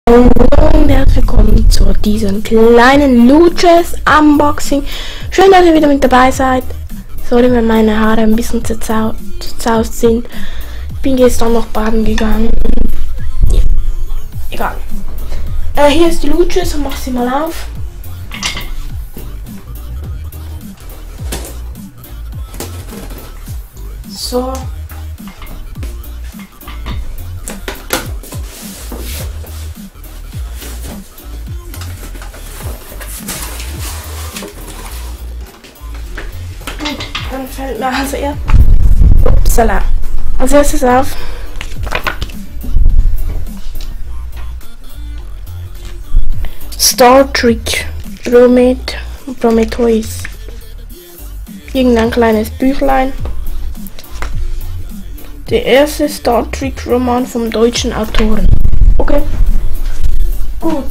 Und herzlich willkommen zu diesem kleinen Luches Unboxing. Schön, dass ihr wieder mit dabei seid. Sorry, wenn meine Haare ein bisschen zerzaust sind. Ich bin gestern noch baden gegangen. Ja, egal. Hier ist die Luches und mach sie mal auf. So. Dann fällt mir als erstes auf Star Trek Prometheus. Irgendein kleines Büchlein. Der erste Star Trek Roman vom deutschen Autoren. Okay. Gut,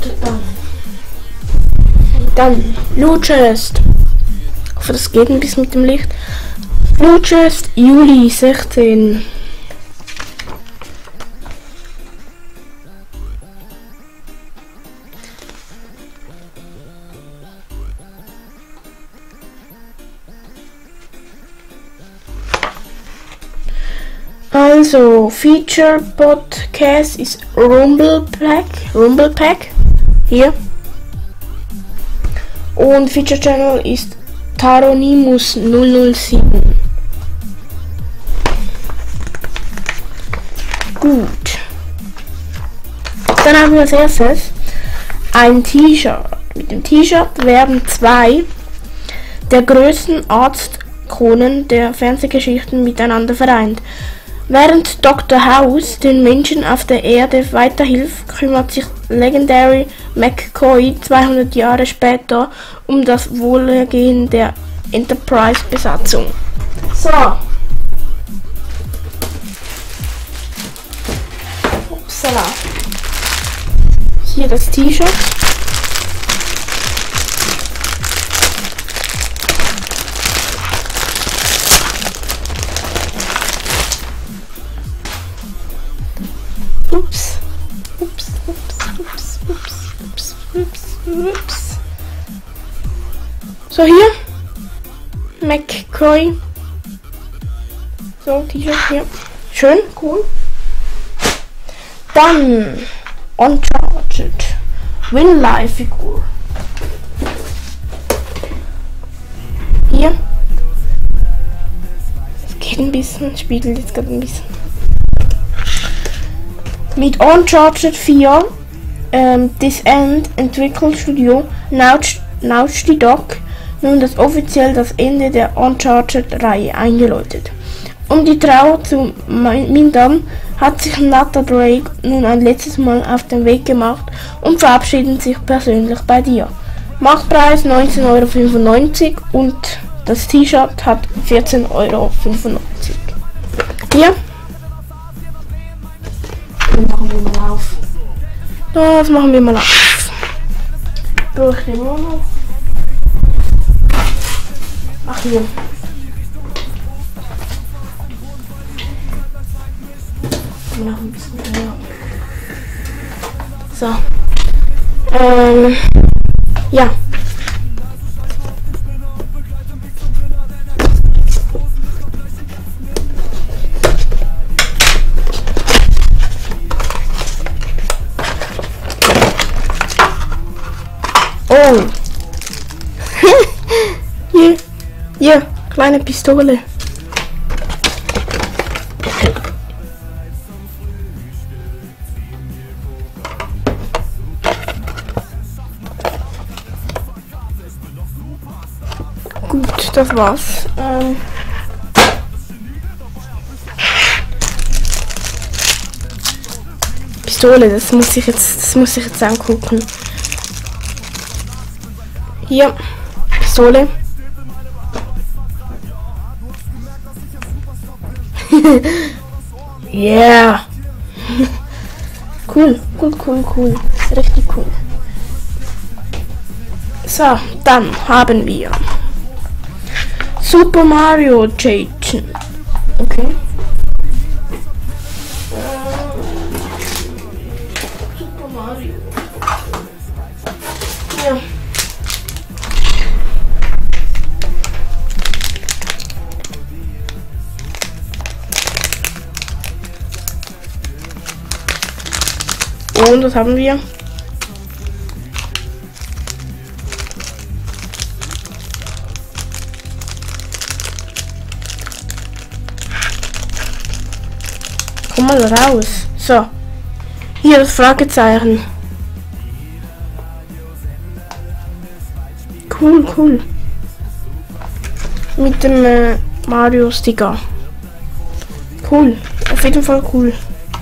dann Luches. Ich hoffe, das geht ein bisschen mit dem Licht. Luches Juli 16. Also, Feature Podcast ist Rumble Pack. Hier. Und Feature Channel ist Taronimus 007. Gut. Dann haben wir als erstes ein T-Shirt. Mit dem T-Shirt werden zwei der größten Arztikonen der Fernsehgeschichten miteinander vereint. Während Dr. House den Menschen auf der Erde weiterhilft, kümmert sich Legendary McCoy 200 Jahre später um das Wohlergehen der Enterprise-Besatzung. So. Upsala. Hier das T-Shirt. Ups. So, hier McCoy. So, T-Shirt hier. Schön, cool. Dann Uncharted Winlife-Figur. Hier. Es geht ein bisschen, spiegelt jetzt gerade ein bisschen. Mit Uncharted 4 This End Entwicklungsstudio Naughty Dog nun offiziell das Ende der Uncharted-Reihe eingeläutet. Um die Trauer zu mindern, hat sich Nathan Drake nun ein letztes Mal auf den Weg gemacht und verabschiedet sich persönlich bei dir. Marktpreis 19,95 € und das T-Shirt hat 14,95 €. Hier. Machen wir mal auf. Das machen wir mal auf. Durch den Monat. Ach hier. Noch ein bisschen mehr. So. Ja. Oh. Hier, kleine Pistole. Gut, das war's. Pistole, das muss ich jetzt angucken. Hier, Pistole. Yeah. Cool. Richtig cool. So, dann haben wir Super Mario Jason. Okay. Super Mario. Ja. Und was haben wir? Komm mal raus. So. Hier das Fragezeichen. Cool, cool. Mit dem Mario-Sticker. Cool. Auf jeden Fall cool.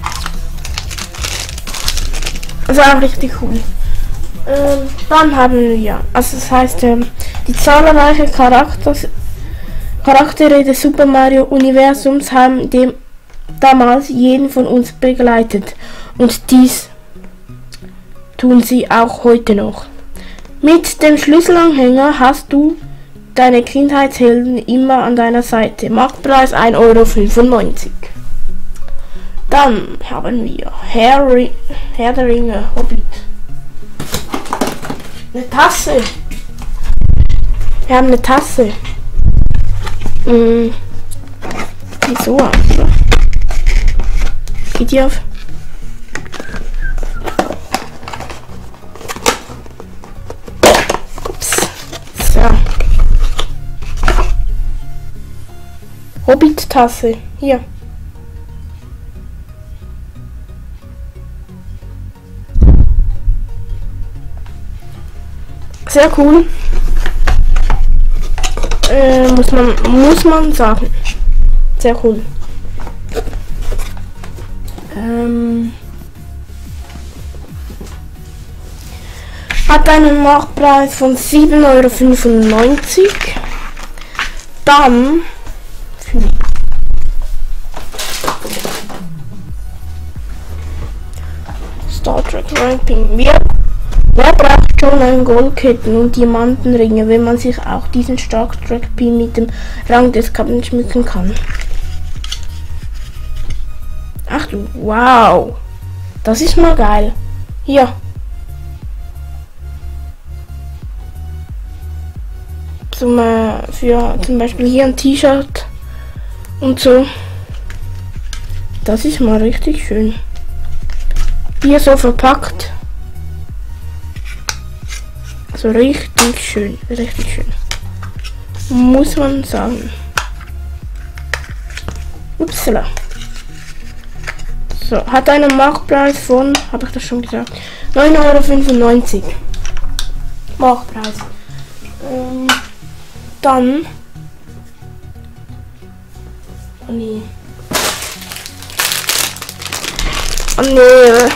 Also auch richtig cool. Dann haben wir, also das heißt, die zahlreichen Charaktere des Super Mario Universums haben damals jeden von uns begleitet und dies tun sie auch heute noch. Mit dem Schlüsselanhänger hast du deine Kindheitshelden immer an deiner Seite. Marktpreis 1,95 €. Dann haben wir Herr der Ringe, Hobbit. Eine Tasse. Wir haben eine Tasse. Die so aus. Geht die auf? Ups. So. Hobbit-Tasse. Hier. Sehr cool. Muss man sagen. Sehr cool. Hat einen Marktpreis von 7,95 €. Dann Star Trek Ranking. Wer braucht schon einen Goldketten und Diamantenringe, wenn man sich auch diesen Star Trek Pin mit dem Rang des Captain schmücken kann? Ach du, wow. Das ist mal geil. Hier. Für zum Beispiel hier ein T-Shirt und so. Das ist mal richtig schön. Hier so verpackt. So richtig schön, richtig schön. Muss man sagen. Upsala. So, hat einen Marktpreis von, habe ich das schon gesagt, 9,95 €. Marktpreis. Dann. Oh nee. Oh nee.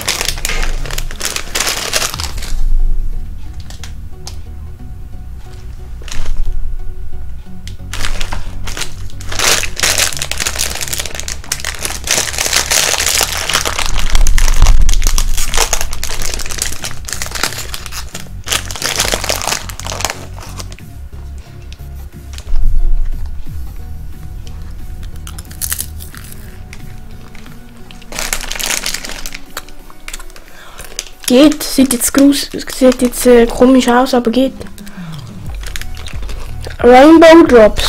Geht, sieht jetzt komisch aus, aber geht. Rainbow Drops.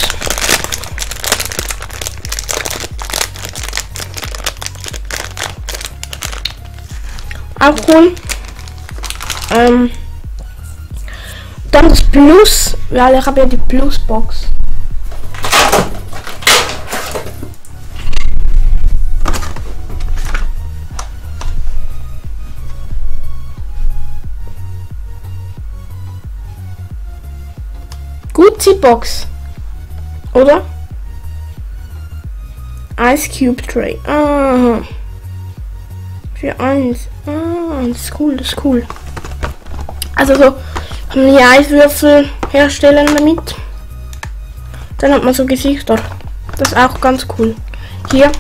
Auch cool. Dann das Plus, weil ich habe ja die Plus Box. Gucci Box, oder? Ice Cube Tray. Ah. Für eins. Ah, das ist cool, das ist cool. Also so kann man hier Eiswürfel herstellen damit. Dann hat man so Gesichter. Das ist auch ganz cool. Hier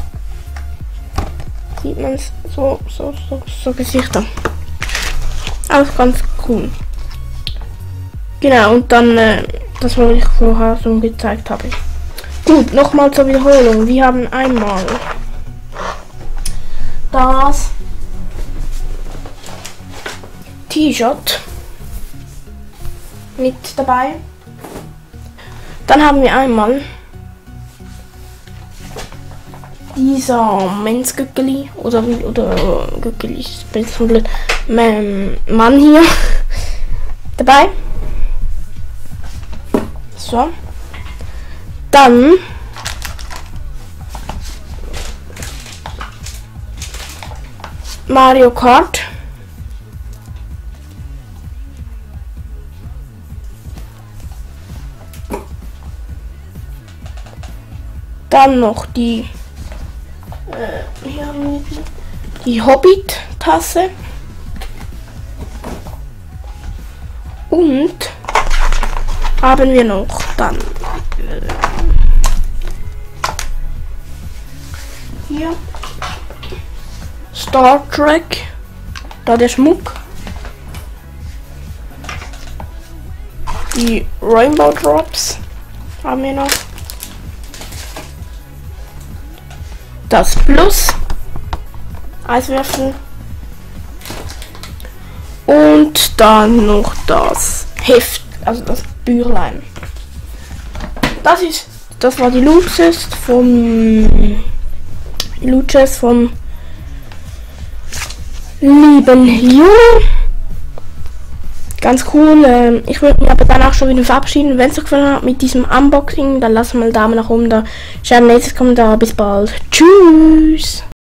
sieht man es so Gesichter. Auch ganz cool. Genau, und dann das, was ich vorher schon gezeigt habe. Gut, nochmal zur Wiederholung. Wir haben einmal T-Shirt mit dabei. Dann haben wir einmal dieser Men's-Gückeli oder Gückeli, ich bin jetzt komplett Mann hier dabei. So. Dann Mario Kart. Dann noch die Hobbit-Tasse. Und haben wir noch dann hier Star Trek, da der Schmuck, die Rainbow Drops haben wir noch, das Plus Eiswürfel und dann noch das Heft, also das Büchlein. Das war die Luches vom lieben Juli. Ganz cool. Ich würde mich aber dann auch schon wieder verabschieden. Wenn es euch gefallen hat mit diesem Unboxing, dann lasst mal einen Daumen nach oben da. Schreibt nächstes Kommentar. Bis bald. Tschüss.